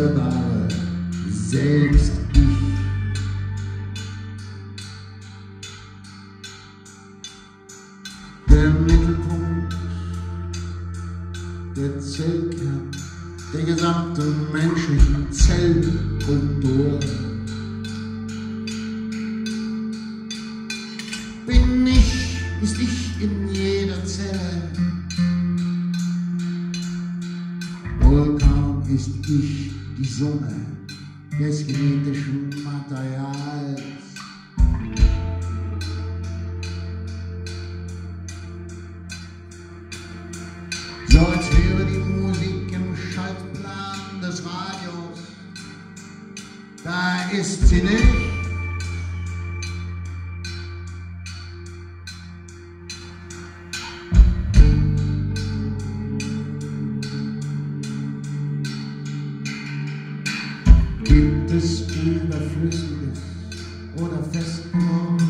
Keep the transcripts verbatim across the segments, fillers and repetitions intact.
unzerstörbar selbst ich. Der Mittelpunkt, der Zellkern der gesamten menschlichen Zellkultur. Bin ich, ist ich in jeder Zelle. Wohl kaum ist ich die Summe des genetischen Materials. So als wäre die Musik im Schaltplan des Radios. Da ist sie nicht. Gibt es Überflüssiges oder Festgewordenes,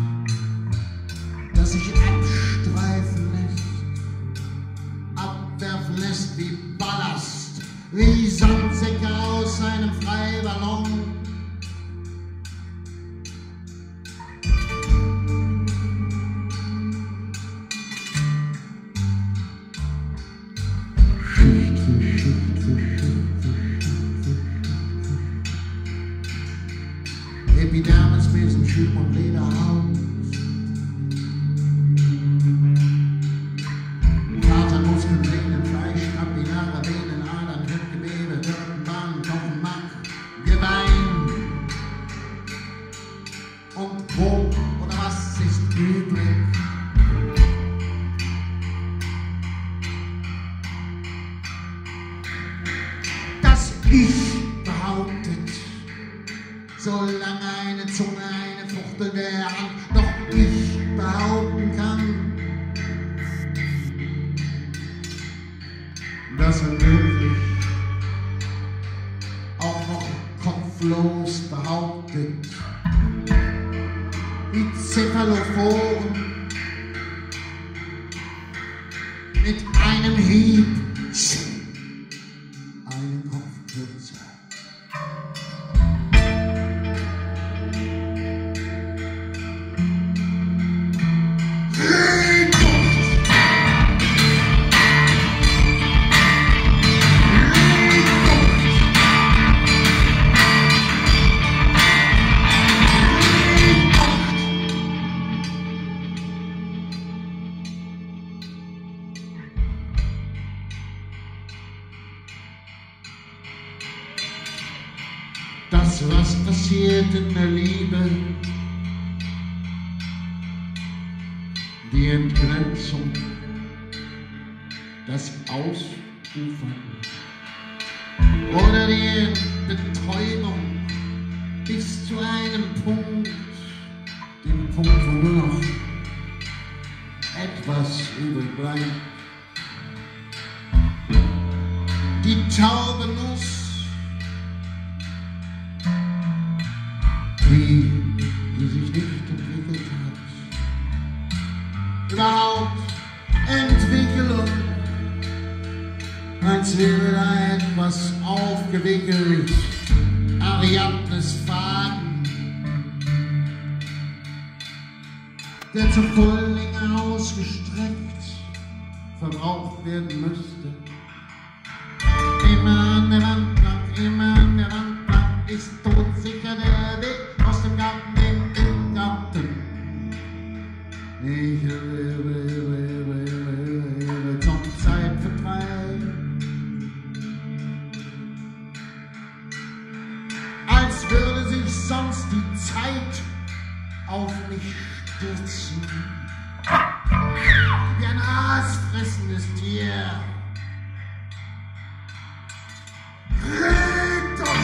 das sich abstreifen lässt, abwerfen lässt wie Ballast, wie Sandsäcke aus einem Freiballon? Schicht für Schicht für Schicht für Schicht für Schicht. Epidermis, Mesenschub und Lederhaut. Fasermuskeln, Sehnen, Fleisch, Kapillare, Venen, Adern, Fettgewebe, Hirnbahn, Knochen, Mark, Gebein und Brot oder was ist übrig? Das Ich behauptet, solange eine Zunge, eine Fuchtel der Hand noch ich behaupten kann, dass er wirklich auch noch kopflos behauptet, wie Cephalophoren mit einem Hieb einen Kopf kürzer. Das, was passiert in der Liebe, die Entgrenzung, das Ausufern oder die Betäubung bis zu einem Punkt, dem Punkt, wo nur noch etwas übrig bleibt. Die taube Nuss, die, die sich nicht entwickelt hat. Überhaupt Entwicklung, als wäre da etwas aufgewickelt, Ariadnes Faden, der zur vollen Länge ausgestreckt verbraucht werden müsste. Immer an der Wand lang, immer an der Wand lang ist todsicher der Weg aus dem Garten in den Garten. Ich lebe, lebe, lebe, lebe zum Zeitvertreib. Als würde sich sonst die Zeit auf mich stürzen. Wie ein aasfressendes Tier. Regt doch!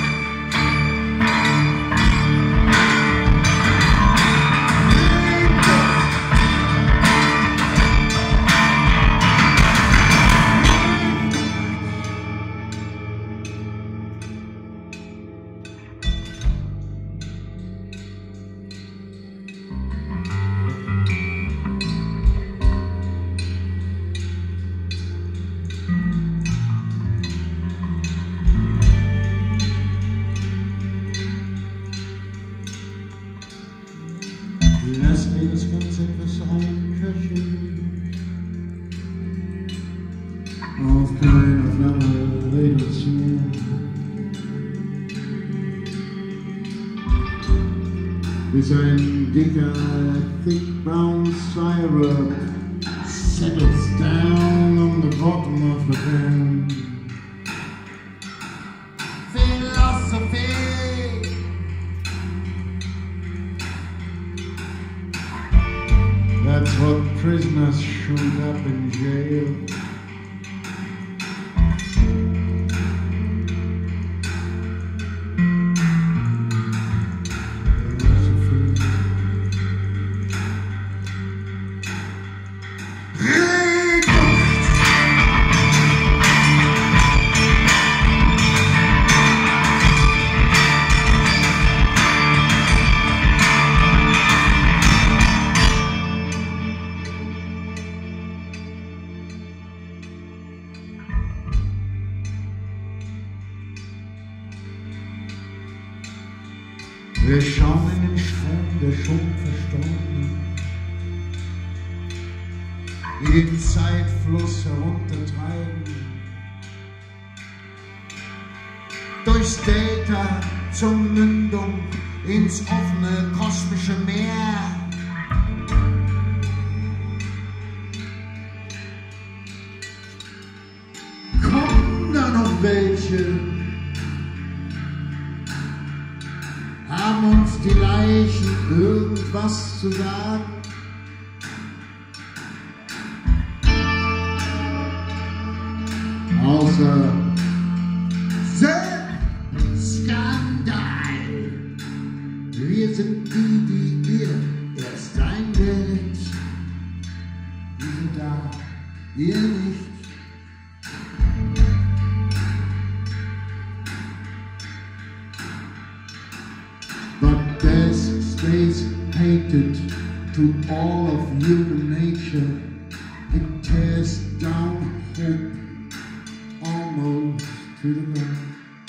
mir. Bis ein dicker, thick brown syrup settles down on the bottom of the pan. Philosophy. That's what prisoners shoot up in jail. Wir schauen in den Strom der schon Verstorbenen, die den Zeitfluss heruntertreiben, durchs Delta zur Mündung ins offene kosmische Meer. Kommen da noch welche? Haben uns die Leichen irgendwas zu sagen? Außer Skandal. Wir sind die, die ihr erst einwählt. Wir sind da, ihr nicht. But death stays hated to all of human nature. It tears down hope almost to the ground.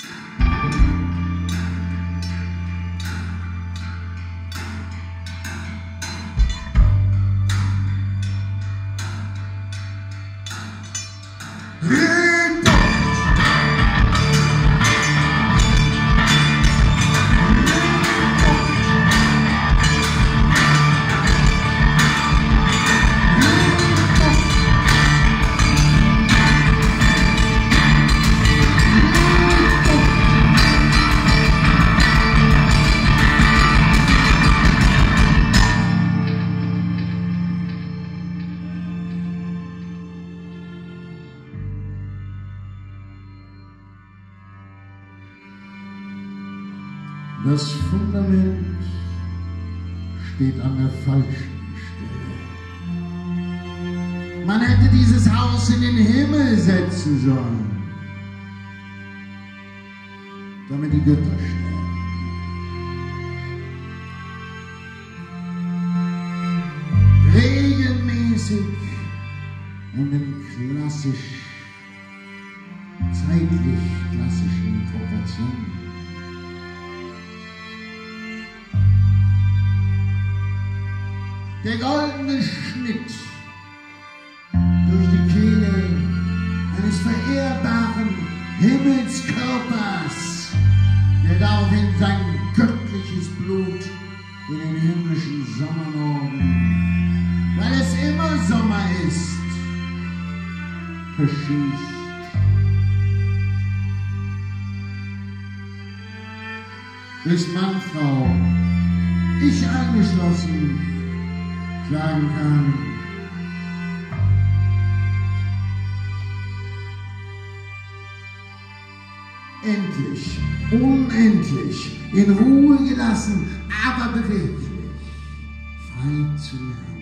Das Fundament steht an der falschen Stelle. Man hätte dieses Haus in den Himmel setzen sollen, damit die Götter sterben. Regelmäßig und in klassisch, zeitlich klassischen Proportionen. Der goldene Schnitt durch die Kehle eines verehrbaren Himmelskörpers, der daraufhin sein göttliches Blut in den himmlischen Sommermorgen, weil es immer Sommer ist, verschießt. Bis Mann, Frau, ich eingeschlossen, sagen kann, endlich, unendlich, in Ruhe gelassen, aber beweglich, frei zu werden.